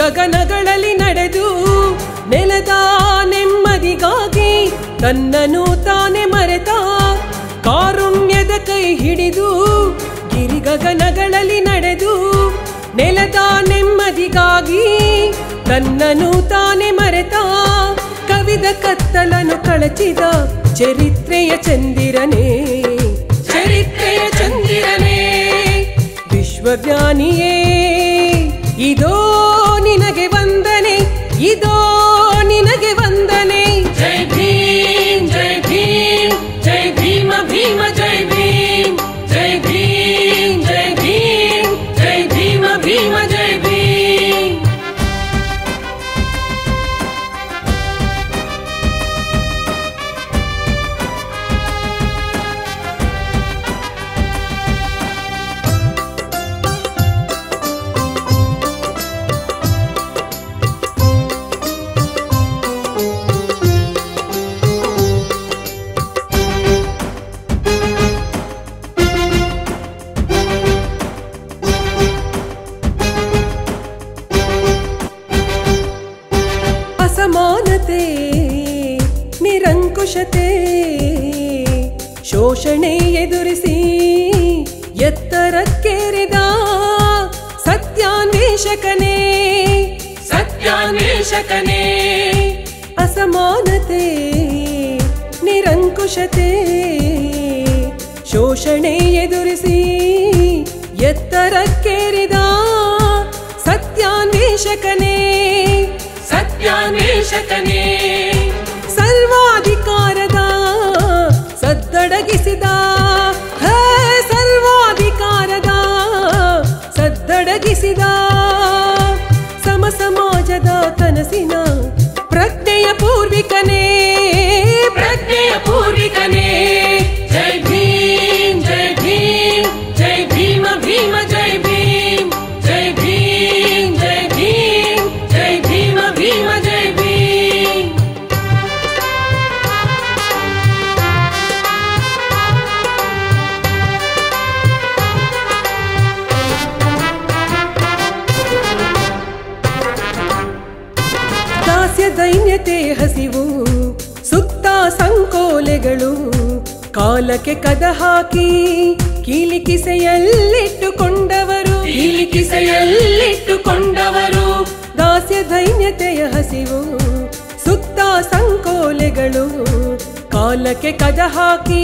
ಗಿರಿಗಗನಗಳಲ್ಲಿ ನಡೆದು ನೆಲದ ನೆಮ್ಮದಿಗಾಗಿ ತನ್ನನ್ನು ತಾನೇ ಮರೆತ ಕಾರುಣ್ಯದ ಕೈ ಹಿಡಿದು ಗಿರಿಗಗನಗಳಲ್ಲಿ ನಡೆದು ನೆಲದ ನೆಮ್ಮದಿಗಾಗಿ ತನ್ನನ್ನು ತಾನೇ ಮರೆತ ಕವಿದ ಕತ್ತಲನ್ನು ಕಳಚಿದ ಚರಿತ್ರೆಯ ಚಂದಿರನೇ ಚರಿತ್ರೆಯ ಚಂದಿರನೇ ವಿಶ್ವಜ್ಞಾನಿಯೇ ಇದೋ ನಿನಗೆ ವಂದನೆ ಇದೋ ನಿನಗೆ ವಂದನೆ ಜೈ ಭೀಮ್ ಜೈ ಭೀಮ್ ಜೈ ಭೀಮ ಭೀಮ ಜೈ ಭೀಮ್ ಜೈ ಭೀಮ್ ಜೈ ಭೀಮ್ ಜೈ ಭೀಮ ಭೀಮ ಜೈ ಭೀಮ್ ಅಸಮಾನತೆ ನಿರಂಕುಶತೆ ಶೋಷಣೆ ಎದುರಿಸಿ ಎತ್ತರಕ್ಕೇರಿದ ಸತ್ಯಾನ್ವೇಷಕನೇ ಸತ್ಯಾನ್ವೇಷಕನೇ ಅಸಮಾನತೆ ನಿರಂಕುಶತೆ ಶೋಷಣೆ ಎದುರಿಸಿ ಎತ್ತರಕ್ಕೇರಿದ ಸತ್ಯಾನ್ವೇಷಕನೇ ಸತ್ಯಾನ್ವೇಷಕನೇ ಸರ್ವಾಧಿಕಾರದ ಸದ್ದಡಗಿಸಿದ ಸರ್ವಾಧಿಕಾರದ ಸದ್ದಡಗಿಸಿದ ಸಮ ಸಮಾಜದ ಕನಸಿನ ಪ್ರಜ್ಞೆಯ ಪೂರ್ವಿಕನೇ ಪ್ರಜ್ಞೆಯ ಪೂರ್ವಿಕನೇ ಜೈ ಭೀಮ್ ಜೈ ಭೀಮ್ ಜೈ ಭೀಮ ಭೀಮ ಜೈ ಭೀಮ್ ಜೈ ಭೀಮ್ ಜೈ ಭೀಮ್ ಜೈ ಭೀಮ ಭೀಮ ಜೈ ಭೀಮ್ ದಾಸ್ಯ ದೈನ್ಯತೆ ಹಸಿವು ಸುತ್ತ ಸಂಕೋಲೆಗಳು ಕಾಲಕ್ಕೆ ಕದ ಹಾಕಿ ಕೀಲಿಕಿಸೆಯಲ್ಲಿಟ್ಟುಕೊಂಡವರು ಕೀಲಿಕಿಸೆಯಲ್ಲಿಟ್ಟುಕೊಂಡವರು ದಾಸ್ಯ ದೈನ್ಯತೆಯ ಹಸಿವು ಸುತ್ತ ಸಂಕೋಲೆಗಳು ಕಾಲಕ್ಕೆ ಕದ ಹಾಕಿ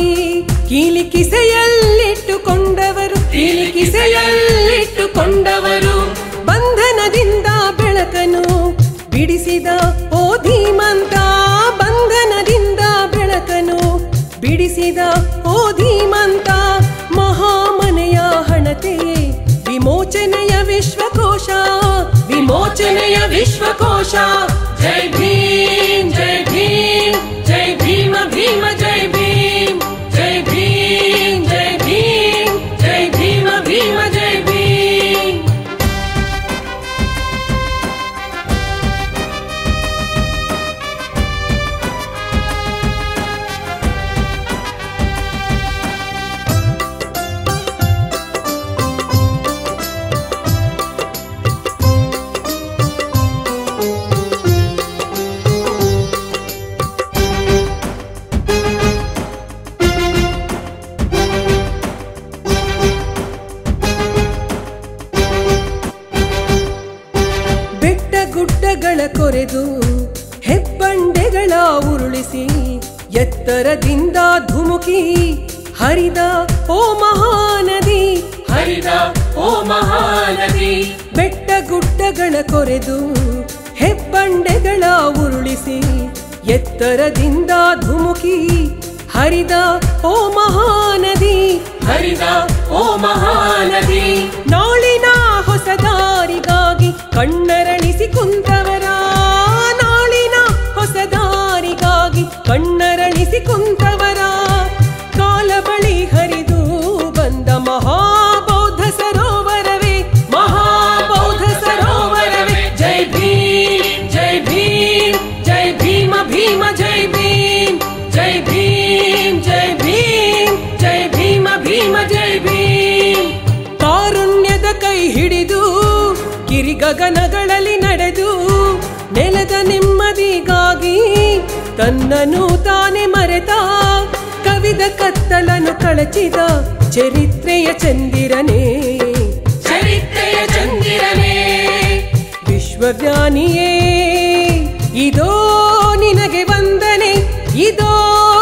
ಕೀಲಿಕಿಸೆಯಲ್ಲಿಟ್ಟುಕೊಂಡವರು ಕೀಲಿಕಿಸೆಯಲ್ಲಿಟ್ಟುಕೊಂಡವರು ಬಂಧನದಿಂದ ಬೆಳಕನ್ನು ಬಿಡಿಸಿದ ಓ ಧೀಮಂತ ಬಂಧನದಿಂದ ಬೆಳಕನ್ನು ಬಿಡಿಸಿದ ಓ ಧೀಮಂತ ಮಹಾಮನೆಯ ಹಣತೆಯೇ ವಿಮೋಚನೆಯ ವಿಶ್ವಕೋಶ ವಿಮೋಚನೆಯ ವಿಶ್ವಕೋಶ ಜೈ ಭೀಮ್ ಜೈ ಭೀಮ್ ಜೈ ಭೀಮ ಭೀಮ ಜೈ ಭೀಮ್ ಜೈ ಭೀಮ್ ಜೈ ಭೀಮ್ ಜೈ ಭೀಮ ಭೀಮ ಜೈ ಭೀಮ್ ಗುಡ್ಡಗಳ ಕೊರೆದು ಹೆಬ್ಬಂಡೆಗಳ ಉರುಳಿಸಿ ಎತ್ತರದಿಂದ ಧುಮುಕಿ ಹರಿದ ಓ ಮಹಾನದಿ ಹರಿದ ಓ ಮಹಾನದಿ ಬೆಟ್ಟ ಗುಡ್ಡಗಳ ಕೊರೆದು ಹೆಬ್ಬಂಡೆಗಳ ಉರುಳಿಸಿ ಎತ್ತರದಿಂದ ಧುಮುಕಿ ಹರಿದ ಓ ಮಹಾನದಿ ಹರಿದ ಓ ಮಹಾನದಿ ನಾಳಿನ ಹೊಸ ದಾರಿಗಾಗಿ ಕಣ್ಣರಳಿಸಿ ಕುಂತವರ ನಾಳಿನ ಹೊಸ ದಾರಿಗಾಗಿ ಕಣ್ಣರಳಿಸಿ ಕುಂತವರ ಕಾಲ ಬಳಿ ಹರಿದು ಬಂದ ಮಹಾಬೌದ್ಧ ಸರೋವರವೇ ಮಹಾಬೌದ್ಧ ಸರೋವರವೇ ಜೈ ಭೀಮ್ ಜೈ ಭೀಮ್ ಜೈ ಭೀಮ ಭೀಮ ಜೈ ಭೀಮ್ ಜೈ ಭೀಮ್ ಜೈ ಭೀಮ್ ಜೈ ಭೀಮ ಭೀಮ ಜೈ ಭೀಮ್ ಕಾರುಣ್ಯದ ಕೈ ಹಿಡಿದು ಗಿರಿಗಗನಗಳಲ್ಲಿ ನಡೆದು ತನ್ನನ್ನು ತಾನೇ ಮರೆತ ಕವಿದ ಕತ್ತಲನ್ನು ಕಳಚಿದ ಚರಿತ್ರೆಯ ಚಂದಿರನೇ ಚರಿತ್ರೆಯ ಚಂದಿರನೇ ವಿಶ್ವಜ್ಞಾನಿಯೇ ಇದೋ ನಿನಗೆ ವಂದನೆ ಇದೋ